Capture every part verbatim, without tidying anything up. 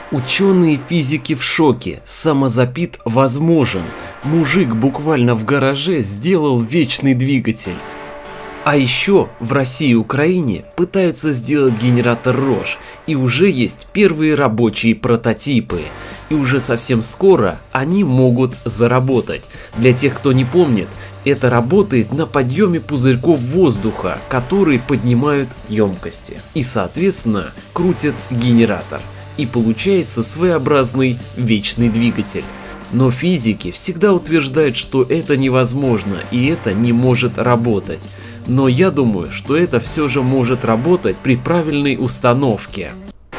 Ученые физики в шоке, самозапит возможен. Мужик буквально в гараже сделал вечный двигатель. А еще в России и Украине пытаются сделать генератор Рош, и уже есть первые рабочие прототипы. И уже совсем скоро они могут заработать. Для тех, кто не помнит, это работает на подъеме пузырьков воздуха, которые поднимают емкости. И соответственно крутят генератор. И получается своеобразный вечный двигатель. Но физики всегда утверждают, что это невозможно и это не может работать. Но я думаю, что это все же может работать при правильной установке.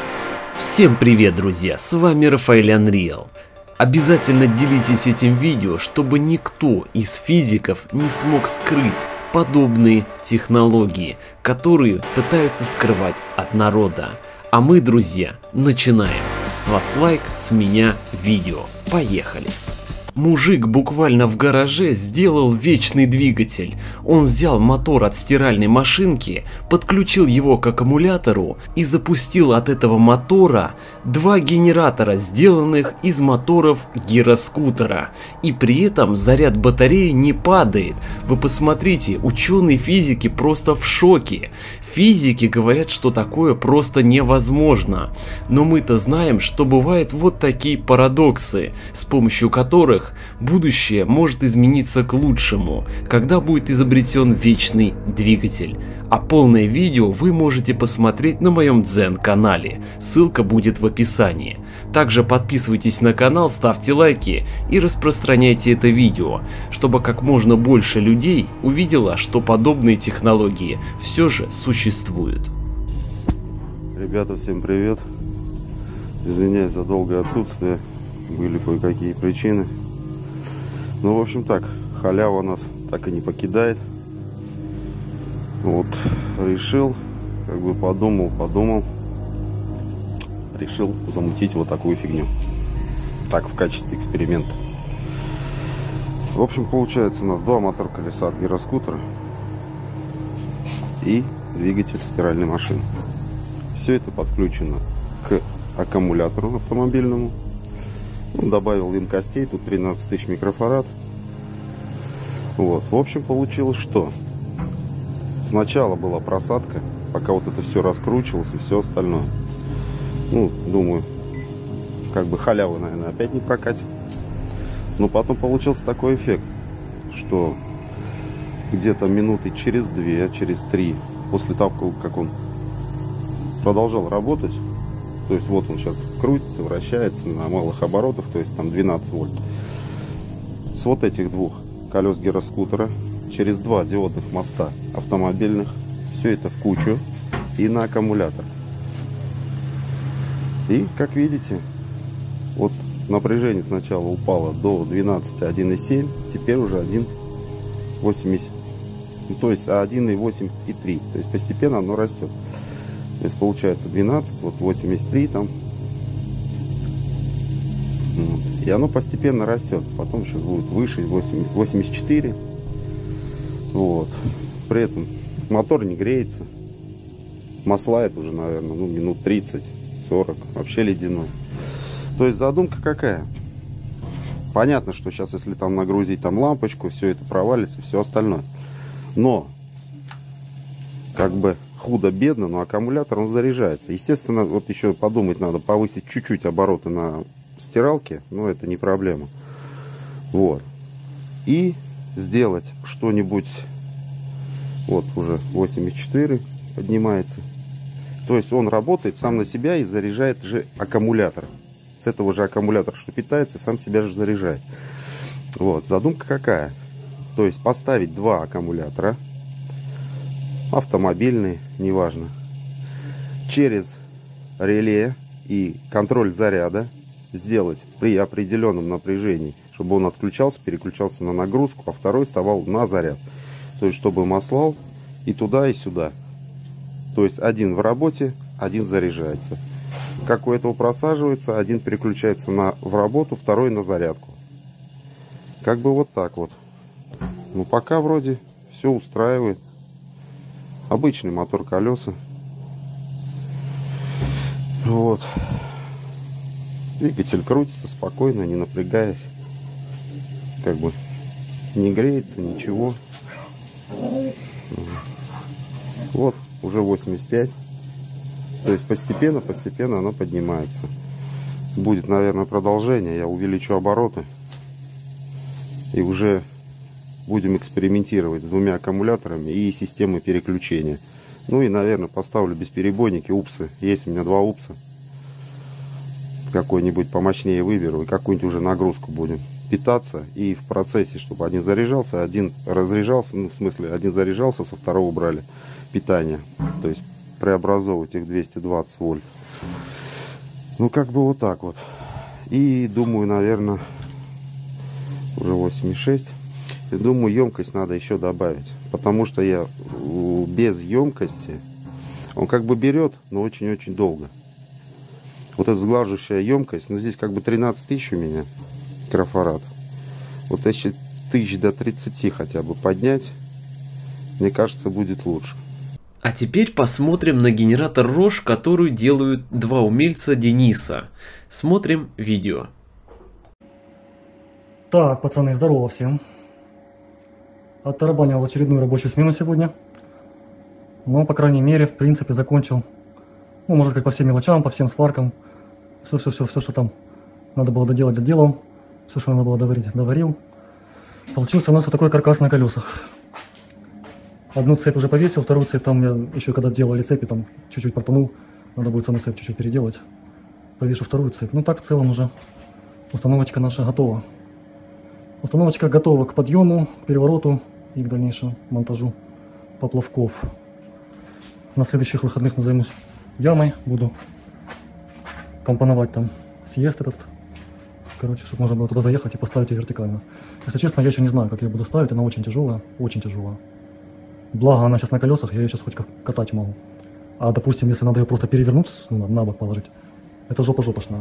Всем привет, друзья, с вами Рафаэль Unreal. Обязательно делитесь этим видео, чтобы никто из физиков не смог скрыть подобные технологии, которые пытаются скрывать от народа. А мы, друзья, начинаем. С вас лайк, с меня видео. Поехали! Мужик буквально в гараже сделал вечный двигатель. Он взял мотор от стиральной машинки, подключил его к аккумулятору и запустил от этого мотора два генератора, сделанных из моторов гироскутера. И при этом заряд батареи не падает. Вы посмотрите, ученые физики просто в шоке. Физики говорят, что такое просто невозможно. Но мы-то знаем, что бывают вот такие парадоксы, с помощью которых будущее может измениться к лучшему, когда будет изобретен вечный двигатель. А полное видео вы можете посмотреть на моем Дзен канале, ссылка будет в описании. Также подписывайтесь на канал, ставьте лайки и распространяйте это видео, чтобы как можно больше людей увидело, что подобные технологии все же существуют. Ребята, всем привет! Извиняюсь за долгое отсутствие, были кое-какие причины. Ну, в общем так, халява нас так и не покидает. Вот, решил, как бы подумал, подумал, решил замутить вот такую фигню. Так, в качестве эксперимента. В общем, получается у нас два мотор-колеса от гироскутера и двигатель стиральной машины. Все это подключено к аккумулятору автомобильному. Добавил емкостей, тут тринадцать тысяч микрофарад. Вот, в общем, получилось что? Сначала была просадка, пока вот это все раскручивалось и все остальное. Ну, думаю, как бы халявы, наверное, опять не прокатит. Но потом получился такой эффект, что где-то минуты через две, через три, после того, как он продолжал работать, то есть вот он сейчас крутится, вращается на малых оборотах, то есть там двенадцать вольт. С вот этих двух колес гироскутера через два диодных моста автомобильных, все это в кучу и на аккумулятор. И как видите, вот напряжение сначала упало до двенадцати один и семь, теперь уже один и восемьдесят, ну, то есть один и восемь и три, то есть постепенно оно растет. То есть получается двенадцать, вот восемьдесят три там. Вот. И оно постепенно растет. Потом сейчас будет выше восемьдесят четыре. Вот. При этом мотор не греется. Маслает уже, наверное, ну, минут тридцать-сорок. Вообще ледяной. То есть задумка какая? Понятно, что сейчас, если там нагрузить там лампочку, все это провалится, все остальное. Но как бы худо-бедно, но аккумулятор он заряжается. Естественно, вот еще подумать надо, повысить чуть-чуть обороты на стиралке, но это не проблема. Вот. И сделать что-нибудь, вот уже восемьдесят четыре поднимается. То есть он работает сам на себя и заряжает же аккумулятор. С этого же аккумулятора, что питается, сам себя же заряжает. Вот. Задумка какая? То есть поставить два аккумулятора, автомобильные, неважно, через реле и контроль заряда сделать при определенном напряжении, чтобы он отключался, переключался на нагрузку, а второй вставал на заряд. То есть чтобы маслал и туда, и сюда. То есть один в работе, один заряжается. Как у этого просаживается, один переключается на, в работу, второй на зарядку. Как бы вот так вот. Ну пока вроде все устраивает. Обычный мотор колеса. Вот. Двигатель крутится спокойно, не напрягаясь. Как бы не греется, ничего. Вот, уже восемьдесят пять. То есть постепенно, постепенно оно поднимается. Будет, наверное, продолжение. Я увеличу обороты. И уже будем экспериментировать с двумя аккумуляторами и системой переключения. Ну и, наверное, поставлю бесперебойники, упсы. Есть у меня два упса. Какой-нибудь помощнее выберу. И какую-нибудь уже нагрузку будем питаться. И в процессе, чтобы один заряжался, один разряжался. Ну, в смысле, один заряжался, со второго брали питание. То есть преобразовывать их двести двадцать вольт. Ну, как бы вот так вот. И думаю, наверное, уже восемьдесят шесть. И думаю, емкость надо еще добавить. Потому что я без емкости, он как бы берет, но очень-очень долго. Вот эта сглаживающая емкость, ну здесь как бы тринадцать тысяч у меня микрофарад. Вот если тысяч до тридцати хотя бы поднять, мне кажется, будет лучше. А теперь посмотрим на генератор Roche, которую делают два умельца Дениса. Смотрим видео. Так, пацаны, здорово всем. Оттарабанил очередную рабочую смену сегодня. Но, по крайней мере, в принципе, закончил. Ну, можно сказать, по всем мелочам, по всем сваркам. Все-все-все, все, что там надо было доделать, доделал. Все, что надо было доварить, доварил. Получился у нас вот такой каркас на колесах. Одну цепь уже повесил, вторую цепь там я еще когда делали цепи, там чуть-чуть портанул. Надо будет саму цепь чуть-чуть переделать. Повешу вторую цепь. Ну так в целом уже установочка наша готова. Установочка готова к подъему, к перевороту и к дальнейшему монтажу поплавков. На следующих выходных займусь ямой, буду компоновать там съезд этот. Короче, чтобы можно было туда заехать и поставить ее вертикально. Если честно, я еще не знаю, как я буду ставить, она очень тяжелая, очень тяжелая. Благо она сейчас на колесах, я ее сейчас хоть катать могу. А допустим, если надо ее просто перевернуть, ну, на бок положить, это жопа-жопошная.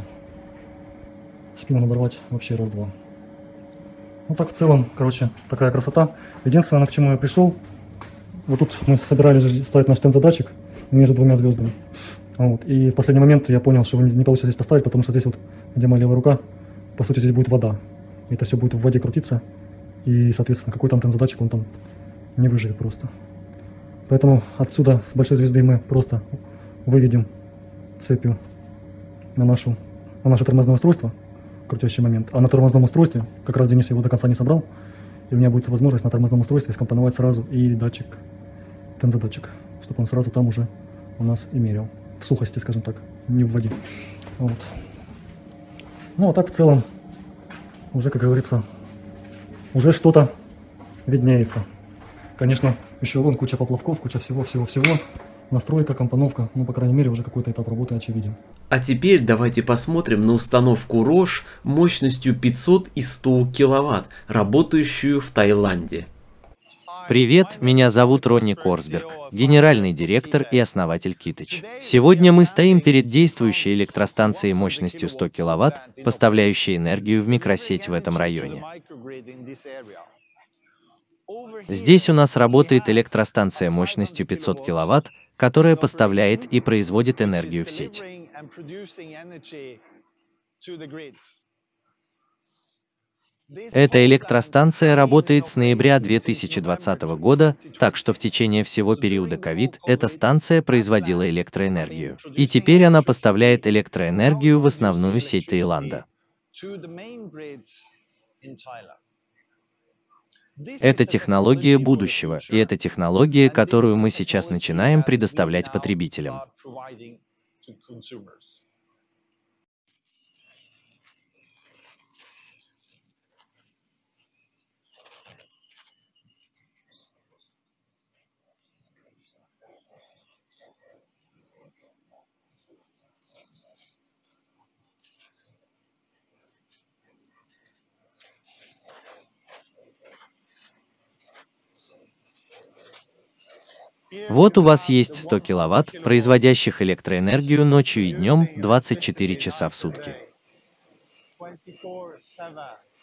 Спину надорвать вообще раз-два. Ну так в целом, короче, такая красота. Единственное, к чему я пришел, вот тут мы собирались ставить наш стенд-задатчик между двумя звездами. Вот. И в последний момент я понял, что не получится здесь поставить, потому что здесь вот, где моя левая рука, по сути здесь будет вода. И это все будет в воде крутиться. И, соответственно, какой там стенд-задатчик, он там не выживет просто. Поэтому отсюда, с большой звезды, мы просто выведем цепью на, нашу, на наше тормозное устройство, крутящий момент. А на тормозном устройстве, как раз Денис его до конца не собрал, и у меня будет возможность на тормозном устройстве скомпоновать сразу и датчик, тензодатчик, чтобы он сразу там уже у нас и мерил. В сухости, скажем так, не в воде. Вот. Ну а так в целом, уже, как говорится, уже что-то виднеется. Конечно, еще вон куча поплавков, куча всего-всего-всего. Настройка, компоновка, ну, по крайней мере, уже какой-то этап работы очевиден. А теперь давайте посмотрим на установку Roche мощностью пятьсот и сто киловатт, работающую в Таиланде. Привет, меня зовут Ронни Корсберг, генеральный директор и основатель Китыч. Сегодня мы стоим перед действующей электростанцией мощностью сто киловатт, поставляющей энергию в микросеть в этом районе. Здесь у нас работает электростанция мощностью пятьсот киловатт, которая поставляет и производит энергию в сеть. Эта электростанция работает с ноября две тысячи двадцатого года, так что в течение всего периода ковид эта станция производила электроэнергию. И теперь она поставляет электроэнергию в основную сеть Таиланда. Это технология будущего, и это технология, которую мы сейчас начинаем предоставлять потребителям. Вот у вас есть сто киловатт, производящих электроэнергию ночью и днем двадцать четыре часа в сутки.